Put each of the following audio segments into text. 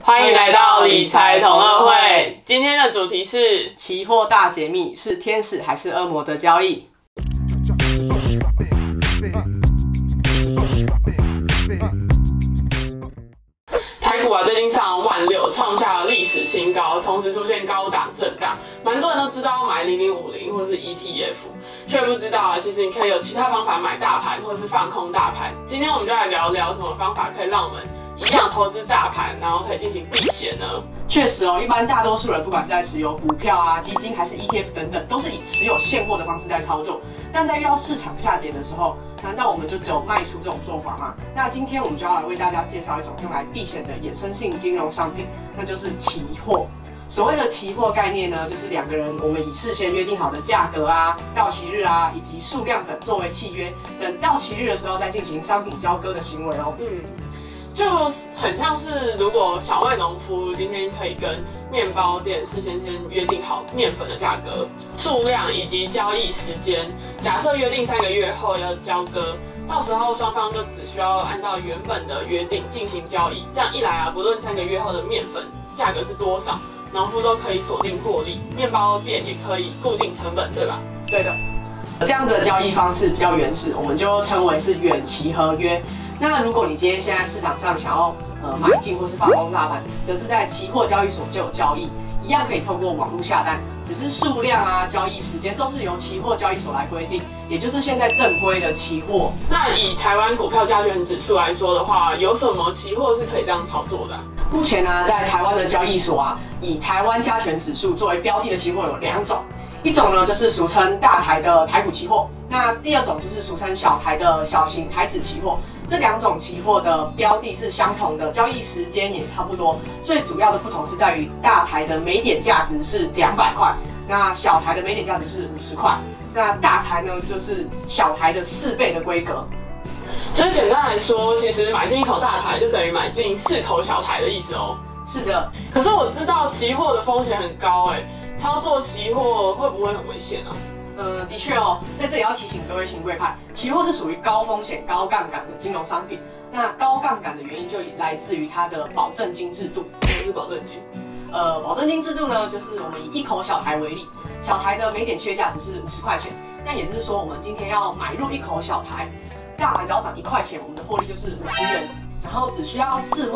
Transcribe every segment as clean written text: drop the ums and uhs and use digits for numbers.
欢迎来到理财同乐会。今天的主题是期货大解密，是天使还是恶魔的交易？ 台股最近上16000，创下了历史新高，同时出现高档震荡。蛮多人都知道买0050或是 ETF， 却不知道其实你可以有其他方法买大盘或是放空大盘。今天我们就来聊聊什么方法可以让我们一样投资大盘，然后可以进行避险呢？ 确实一般大多数人不管是在持有股票啊、基金还是 ETF 等等，都是以持有现货的方式在操作。但在遇到市场下跌的时候，难道我们就只有卖出这种做法吗？那今天我们就要来为大家介绍一种用来避险的衍生性金融商品，那就是期货。所谓的期货概念呢，就是两个人我们以事先约定好的价格啊、到期日啊以及数量等作为契约，等到期日的时候再进行商品交割的行为哦。 就很像是如果小麦农夫今天可以跟面包店事先约定好面粉的价格、数量以及交易时间，假设约定3个月后要交割，到时候双方就只需要按照原本的约定进行交易。这样一来啊，不论3个月后的面粉价格是多少，农夫都可以锁定获利，面包店也可以固定成本，对吧？ 对的。这样子的交易方式比较原始，我们就称为是远期合约。那如果你今天现在市场上想要买进或是放空大盘，则是在期货交易所就有交易，一样可以透过网络下单，只是数量啊、交易时间都是由期货交易所来规定，也就是现在正规的期货。 那以台湾股票加权指数来说的话，有什么期货是可以这样操作的目前呢，在台湾的交易所啊，以台湾加权指数作为标的的期货有2种。一种呢就是俗称大台的台股期货，那第二种就是俗称小台的小型台指期货。这2种期货的标的是相同的，交易时间也差不多，最主要的不同是在于大台的每点价值是200块，那小台的每点价值是50块。那大台呢就是小台的4倍的规格。 所以简单来说，其实买进1口大台就等于买进4口小台的意思哦。 是的， 可是我知道期货的风险很高操作期货会不会很危险啊？ 的确在这里要提醒各位新贵派，期货是属于高风险、高杠杆的金融商品。那高杠杆的原因就来自于它的保证金制度。 什么是保证金？ 保证金制度呢，就是我们以1口小台为例，小台的每点契约价值是50块钱。那也就是说，我们今天要买入1口小台，大盘只要涨1块钱，我们的获利就是50元，然后只需要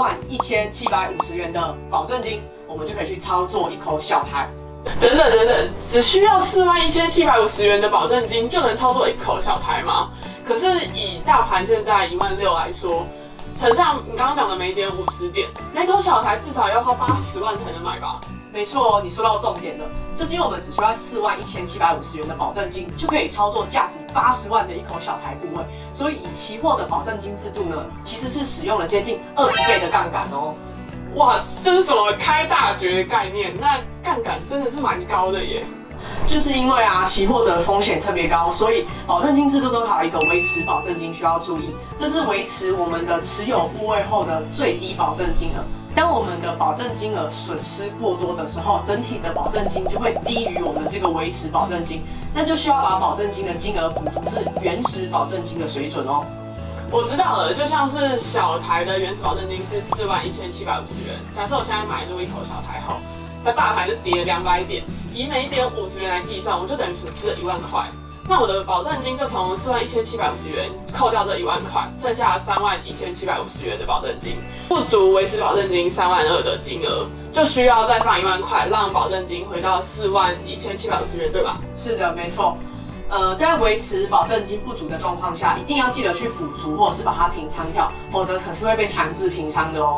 41750元的保证金，我们就可以去操作1口小台。 等等，只需要41750元的保证金就能操作1口小台吗？可是以大盘现在16000来说，乘上你刚刚讲的每点50点，每口小台至少要花80万才能买吧？ 没错，你说到重点了，就是因为我们只需要41750元的保证金，就可以操作价值80万的1口小台部位，所以以期货的保证金制度呢，其实是使用了接近20倍的杠杆哦。 哇，这是什么开大绝的概念？那杠杆真的是蛮高的耶。 就是因为期货的风险特别高，所以保证金制度中还有一个维持保证金需要注意，这是维持我们的持有部位后的最低保证金额。当我们的保证金额损失过多的时候，整体的保证金就会低于我们这个维持保证金，那就需要把保证金的金额补足至原始保证金的水准哦。 我知道了，就像是小台的原始保证金是41750元，假设我现在买入1口小台后，它大盘就跌200点，以每点50元来计算，我就等于损失了1万块。那我的保证金就从41750元扣掉这1万块，剩下31750元的保证金，不足维持保证金32000的金额，就需要再放1万块，让保证金回到41750元，对吧？ 是的，没错。在维持保证金不足的状况下，一定要记得去补足，或者是把它平仓掉，否则可是会被强制平仓的哦。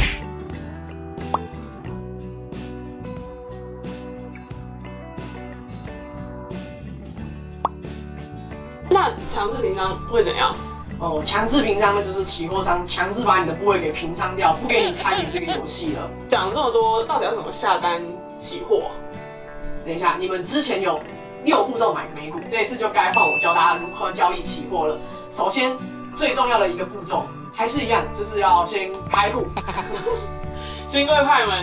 那强制平仓会怎样？ 强制平仓呢，就是期货商强制把你的部位给平仓掉，不给你参与这个游戏了。 讲这么多，到底要怎么下单期货？ 等一下，你们之前有6步骤买美股，这一次就该换我教大家如何交易期货了。首先，最重要的一个步骤还是一样，就是要先开户。 新贵派们，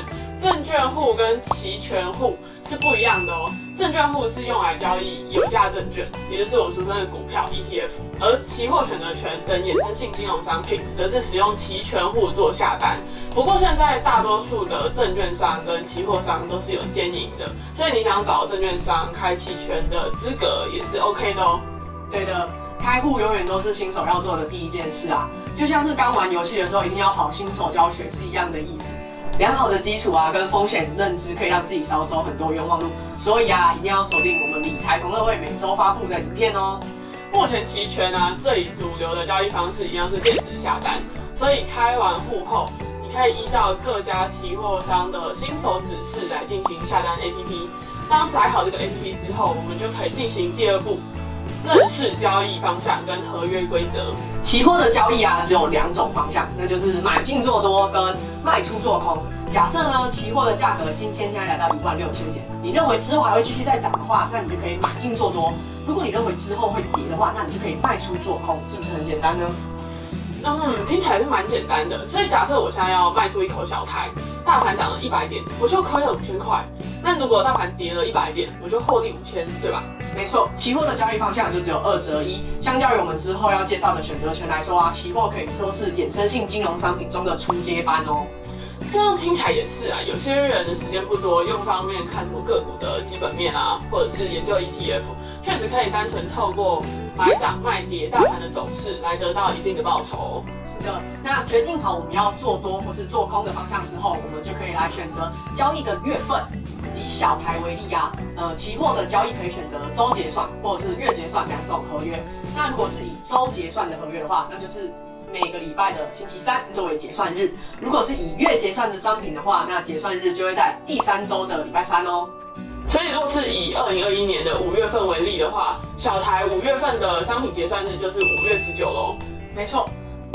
证券户跟期权户是不一样的哦。证券户是用来交易有价证券，也就是我们俗称的股票 ETF， 而期货选择权等衍生性金融商品，则是使用期权户做下单。不过现在大多数的证券商跟期货商都是有兼营的，所以你想找证券商开期权的资格也是 OK 的哦。 对的，开户永远都是新手要做的第一件事啊，就像是刚玩游戏的时候一定要跑新手教学是一样的意思。良好的基础啊，跟风险认知可以让自己少走很多冤枉路，所以啊，一定要锁定我们理财同乐会每周发布的影片哦。 目前期权啊，最主流的交易方式一样是电子下单，所以开完户后，你可以依照各家期货商的新手指示来进行下单 APP。当载好这个 APP 之后，我们就可以进行第二步，认识交易方向跟合约规则。 期货的交易啊，只有2种方向，那就是买进做多跟卖出做空。假设呢，期货的价格今天现在来到16000点，你认为之后还会继续再涨的话，那你就可以买进做多；如果你认为之后会跌的话，那你就可以卖出做空，是不是很简单呢？ 听起来是蛮简单的。所以假设我现在要卖出一口小台，大盘涨了100点，我就亏了5000块。那如果大盘跌了100点，我就获利5000，对吧？ 没错，期货的交易方向就只有2择1。相较于我们之后要介绍的选择权来说啊，期货可以说是衍生性金融商品中的初阶班哦。 这样听起来也是啊，有些人的时间不多，用方面看图个股的基本面啊，或者是研究 ETF， 确实可以单纯透过买涨卖跌大盘的走势来得到一定的报酬。 是的，那决定好我们要做多或是做空的方向之后，我们就可以来选择交易的月份。以小台为例啊，期货的交易可以选择周结算或者是月结算2种合约。那如果是以周结算的合约的话，那就是每个礼拜的星期3作为结算日。如果是以月结算的商品的话，那结算日就会在第3周的礼拜3哦。 所以若是以2021年的5月份为例的话，小台5月份的商品结算日就是5月19喽。 没错。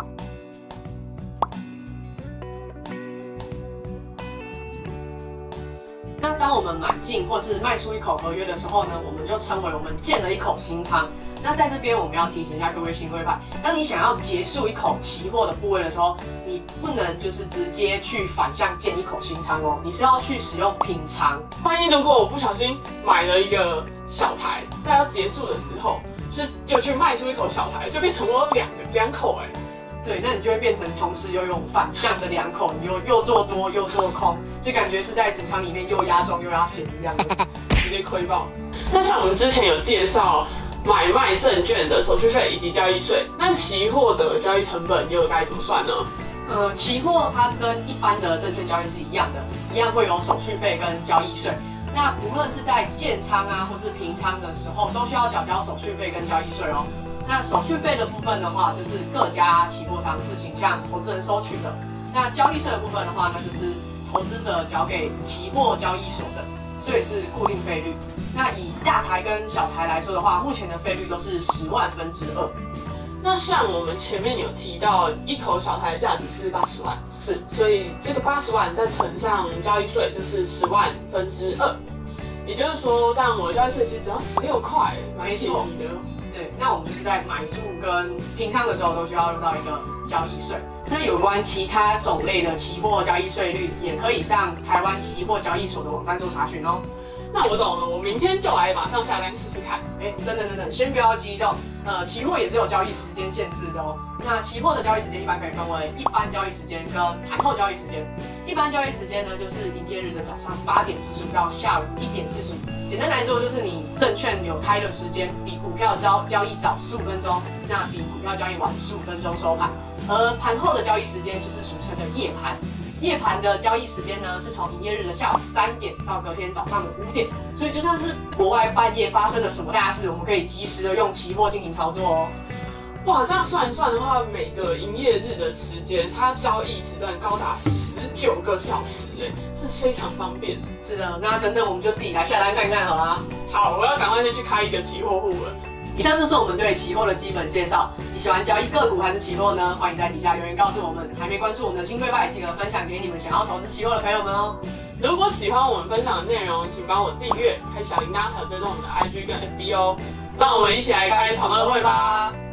那当我们买进或是卖出一口合约的时候呢，我们就称为我们建了一口新仓。那在这边我们要提醒一下各位新贵派，当你想要结束一口期货的部位的时候，你不能就是直接去反向建一口新仓哦，你是要去使用平仓。 万一如果我不小心买了一个小台，在要结束的时候，又去卖出一口小台，就变成我两口哎。 对，那你就会变成同时又用反向的2口，你又做多又做空，就感觉是在赌场里面又压中又压闲一样的， 直接亏爆。那像我们之前有介绍买卖证券的手续费以及交易税，那期货的交易成本又该怎么算呢？ 期货它跟一般的证券交易是一样的，一样会有手续费跟交易税。那无论是在建仓啊或是平仓的时候，都需要缴交手续费跟交易税哦。那手续费的部分的话，就是各家期货商自行向投资人收取的。那交易税的部分的话，那就是投资者缴给期货交易所的，所以是固定费率。那以大台跟小台来说的话，目前的费率都是10万分之2。 那像我们前面有提到，一口小台的价值是80万， 是， 所以这个80万再乘上交易税就是10万分之2，也就是说，这样我的交易税其实只要16块，蛮便宜的。 对，那我们就是在买入跟平仓的时候都需要用到一个交易税。那有关其他种类的期货交易税率，也可以上台湾期货交易所的网站做查询哦。 那我懂了，我明天就来马上下单试试看。 等，先不要激动。期货也是有交易时间限制的哦。那期货的交易时间一般可以分为一般交易时间跟盘后交易时间。一般交易时间呢，就是营业日的早上8点45到下午1点45。简单来说，就是你证券有开的时间比股票交易早15分钟，那比股票交易晚15分钟收盘。而盘后的交易时间就是俗称的夜盘。夜盘的交易时间呢，是从营业日的下午3点到隔天早上的5点，所以就算是国外半夜发生了什么大事，我们可以及时的用期货进行操作哦。 哇，这样算一算的话，每个营业日的时间，它交易时段高达19个小时，哎，这非常方便。 是的，那等等我们就自己来下单看看好啦。 好，我要赶快先去开一个期货户了。 以上就是我们对期货的基本介绍。你喜欢交易个股还是期货呢？欢迎在底下留言告诉我们。还没关注我们的新贵派，记得分享给你们想要投资期货的朋友们哦。 如果喜欢我们分享的内容，请帮我订阅、开小铃铛，还有追踪我们的IG 跟FB哦。让我们一起来开同乐会吧！